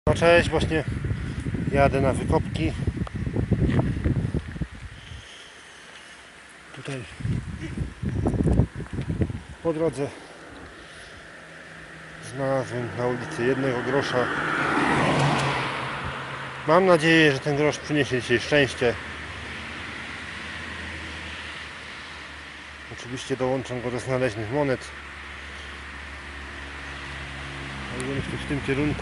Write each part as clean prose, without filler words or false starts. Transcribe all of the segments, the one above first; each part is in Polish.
No cześć, właśnie jadę na wykopki. Tutaj po drodze znalazłem na ulicy jednego grosza. Mam nadzieję, że ten grosz przyniesie dzisiaj szczęście. Oczywiście dołączam go do znaleźnych monet. Będziemy w tym kierunku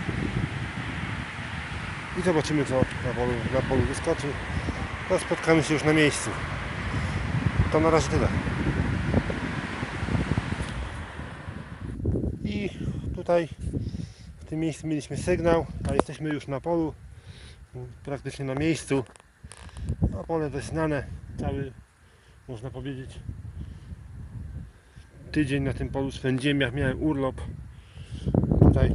i zobaczymy, co na polu wyskoczy. No, spotkamy się już na miejscu. To na razie tyle. I tutaj w tym miejscu mieliśmy sygnał, a jesteśmy już na polu, praktycznie na miejscu. A pole dość znane, cały, można powiedzieć, tydzień na tym polu spędziłem, jak miałem urlop. Tutaj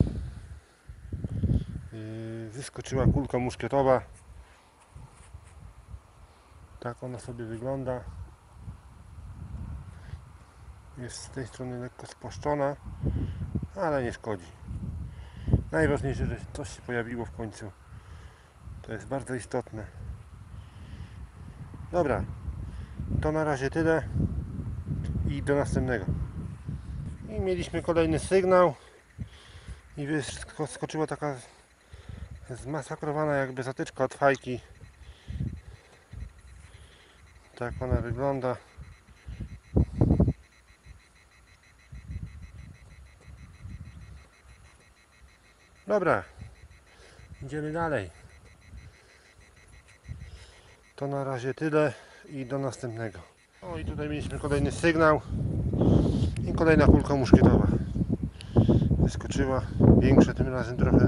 wyskoczyła kulka muszkietowa. Tak ona sobie wygląda. Jest z tej strony lekko spłaszczona, ale nie szkodzi. Najważniejsze, że coś się pojawiło w końcu. To jest bardzo istotne. Dobra, to na razie tyle i do następnego. I mieliśmy kolejny sygnał i wyskoczyła taka zmasakrowana jakby zatyczka od fajki. Tak ona wygląda. Dobra, idziemy dalej. To na razie tyle i do następnego. O, i tutaj mieliśmy kolejny sygnał i kolejna kulka muszkietowa wyskoczyła, większa tym razem trochę.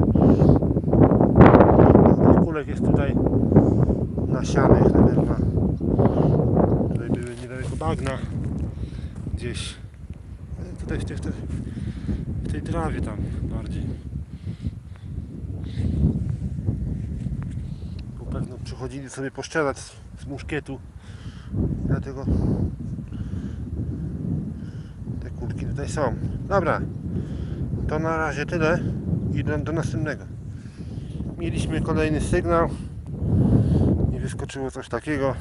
Kulek jest tutaj nasianych na pewno. Tutaj były niedaleko bagna gdzieś, tutaj w tej trawie tam bardziej. Tu pewno przychodzili sobie poszczelać z muszkietu, dlatego te kulki tutaj są. Dobra, to na razie tyle i do następnego. Mieliśmy kolejny sygnał i wyskoczyło coś takiego.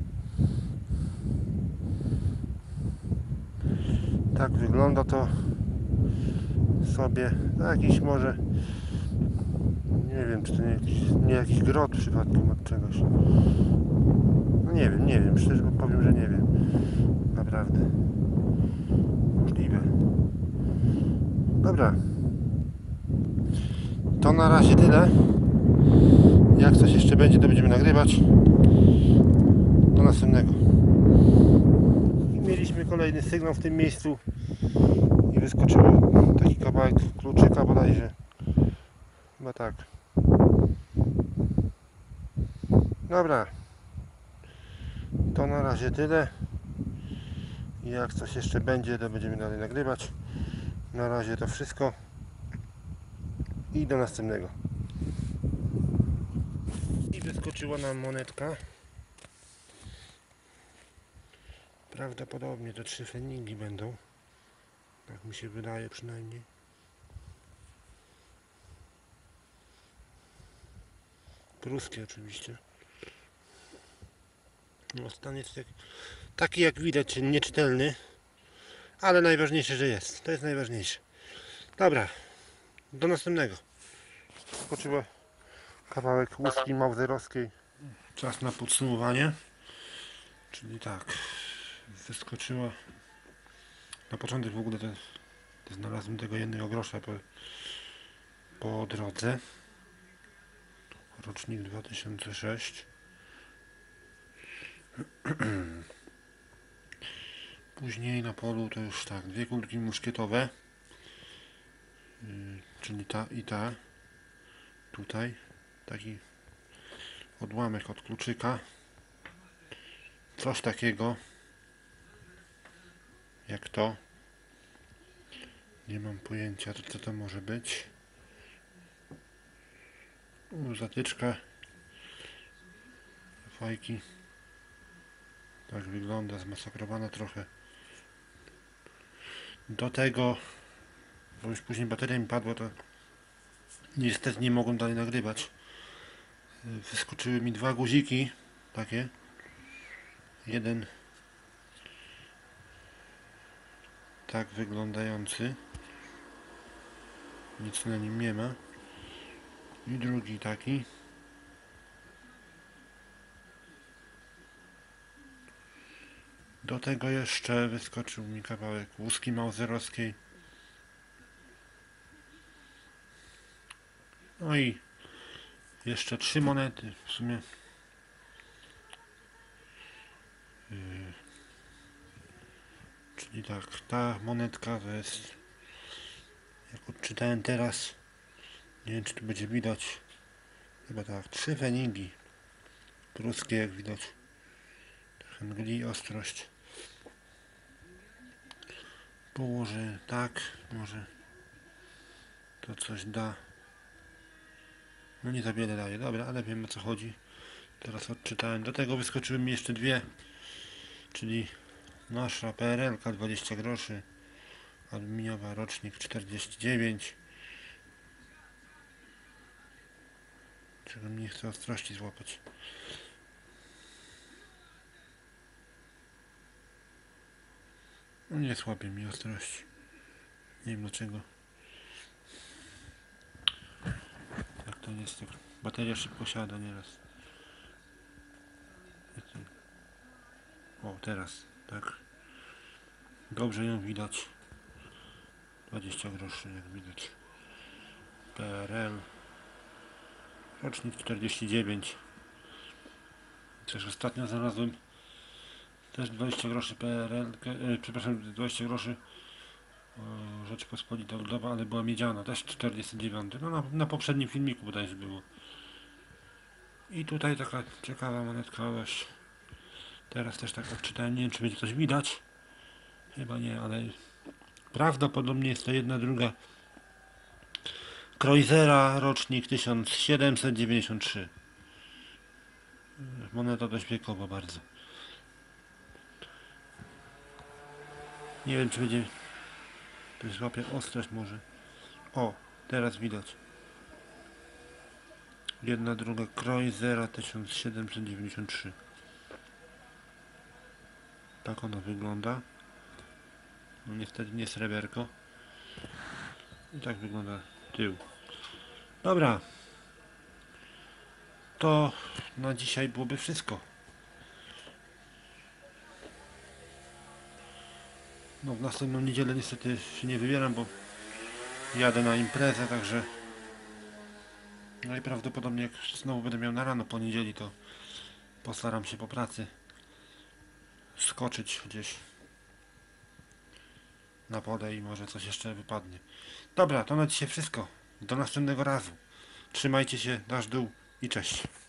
Tak wygląda to sobie. Jakiś może, nie wiem, czy to nie jakiś grot przypadkiem od czegoś. No nie wiem, szczerze powiem, że nie wiem. Naprawdę. Możliwe. Dobra. To na razie tyle. Jak coś jeszcze będzie, to będziemy nagrywać. Do następnego. I mieliśmy kolejny sygnał w tym miejscu i wyskoczył taki kawałek kluczyka bodajże. Chyba tak. Dobra. To na razie tyle. I jak coś jeszcze będzie, to będziemy dalej nagrywać. Na razie to wszystko. I do następnego. I wyskoczyła nam monetka. Prawdopodobnie to 3 feningi będą. Tak mi się wydaje przynajmniej. Pruskie oczywiście. No, stan jest taki jak widać, nieczytelny. Ale najważniejsze, że jest. To jest najważniejsze. Dobra. Do następnego. Skoczyła kawałek łuski mauserowskiej. Czas na podsumowanie. Czyli tak. Wyskoczyła. Na początek w ogóle to znalazłem tego jednego grosza po drodze. Rocznik 2006. Później na polu to już tak, 2 kulki muszkietowe. Czyli ta i ta. Tutaj taki odłamek od kluczyka. Coś takiego jak to. Nie mam pojęcia, co to może być. Zatyczka fajki. Tak wygląda, zmasakrowana trochę. Do tego, bo już później bateria mi padła, to Niestety nie mogłem dalej nagrywać. Wyskoczyły mi dwa guziki takie. Jeden tak wyglądający, nic na nim nie ma, i drugi taki. Do tego jeszcze wyskoczył mi kawałek łuski mauserowskiej. No i jeszcze 3 monety w sumie. Czyli tak, ta monetka to jest, jak odczytałem teraz, nie wiem czy tu będzie widać, chyba tak, 3 feningi pruskie, jak widać. Trochę mgli ostrość. Położę tak, może to coś da. No nie za wiele daje, dobra, ale wiem o co chodzi. Teraz odczytałem. Do tego wyskoczyły mi jeszcze dwie, czyli nasza PRL-ka 20 groszy, aluminiowa, rocznik 49. Czego mi nie chce ostrości złapać. No nie słabie mi ostrości. Nie wiem dlaczego. Tak to jest, tak. Bateria szybko siada nieraz. O, teraz, tak. Dobrze ją widać. 20 groszy, jak widać. PRL. Rocznik 49. Też ostatnio znalazłem też 20 groszy PRL, przepraszam, 20 groszy Rzeczpospolita Ludowa, ale była miedziana, też 49. No na poprzednim filmiku bodajże było. I tutaj taka ciekawa monetka dość. Teraz też tak odczytałem, nie wiem czy będzie coś widać. Chyba nie, ale prawdopodobnie jest to jedna druga Kreuzera, rocznik 1793. Moneta dość wiekowa bardzo. Nie wiem czy będzie, to złapie ostrość może. O, teraz widać. Jedna druga Kreuzera 1793. Tak ona wygląda. No niestety nie sreberko. I tak wygląda tył. Dobra. To na dzisiaj byłoby wszystko. No w następną niedzielę niestety się nie wybieram, bo jadę na imprezę, także najprawdopodobniej jak znowu będę miał na rano po niedzieli, to postaram się po pracy skoczyć gdzieś na wodę i może coś jeszcze wypadnie. Dobra, to na dzisiaj wszystko. Do następnego razu. Trzymajcie się, nasz dół i cześć.